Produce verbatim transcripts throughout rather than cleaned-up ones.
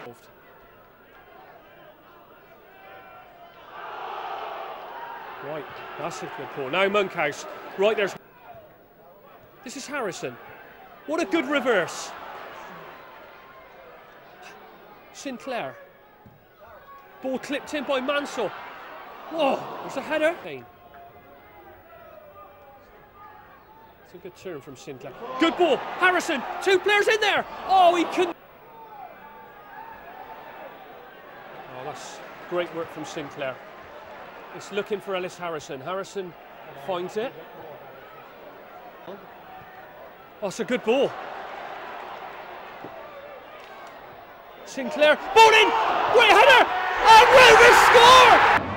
Right, that's a good ball. Now Monkhouse. Right, there's... This is Harrison. What a good reverse. Sinclair. Ball clipped in by Mansell. Whoa, there's a header. It's a good turn from Sinclair. Good ball. Harrison, two players in there. Oh, he couldn't. Oh, that's great work from Sinclair. It's looking for Ellis Harrison. Harrison finds it. Oh, it's a good ball. Sinclair, ball in! Great header! And Rovers score!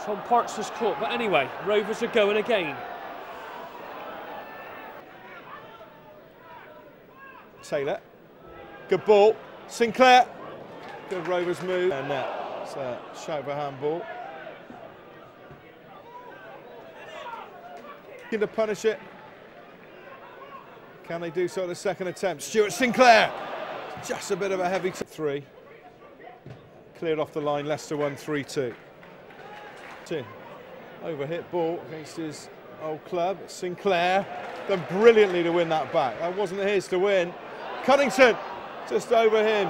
Tom Parks was caught, but anyway, Rovers are going again. Taylor, good ball, Sinclair, good Rovers move, and net, it's a shout for handball. Looking to punish it, can they do so at the second attempt? Stuart Sinclair, just a bit of a heavy three, cleared off the line, Leicester won three two. Overhit ball against his old club, Sinclair, done brilliantly to win that back, that wasn't his to win. Cunnington, just over him.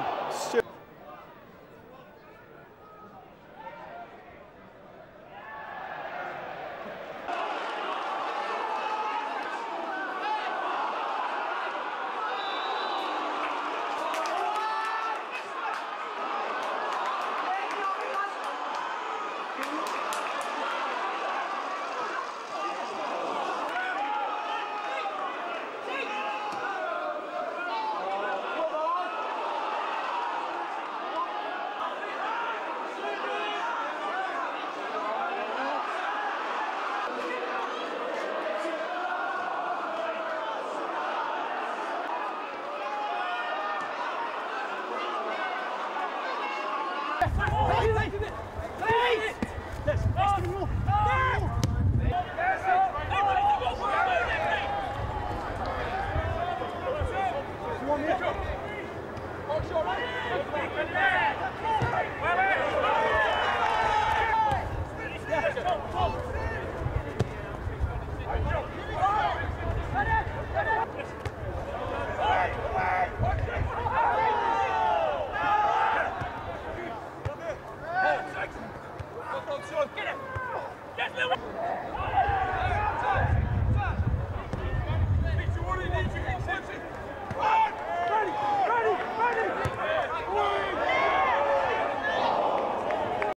Get it! Get it!